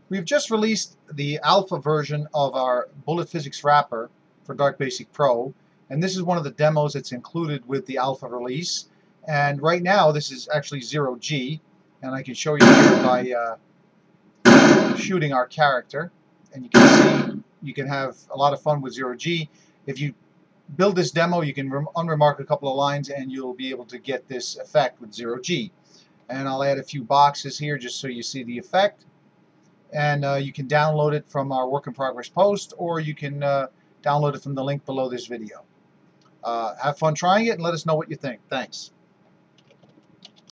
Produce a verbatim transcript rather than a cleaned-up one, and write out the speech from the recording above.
We've just released the alpha version of our Bullet Physics wrapper for Darkbasic Pro, and this is one of the demos that's included with the alpha release. And right now this is actually zero G, and I can show you here by uh, shooting our character, and you can see you can have a lot of fun with zero G. If you build this demo, you can unremark a couple of lines and you'll be able to get this effect with zero G. And I'll add a few boxes here just so you see the effect. And uh, you can download it from our work in progress post, or you can uh, download it from the link below this video. Uh, have fun trying it and let us know what you think. Thanks.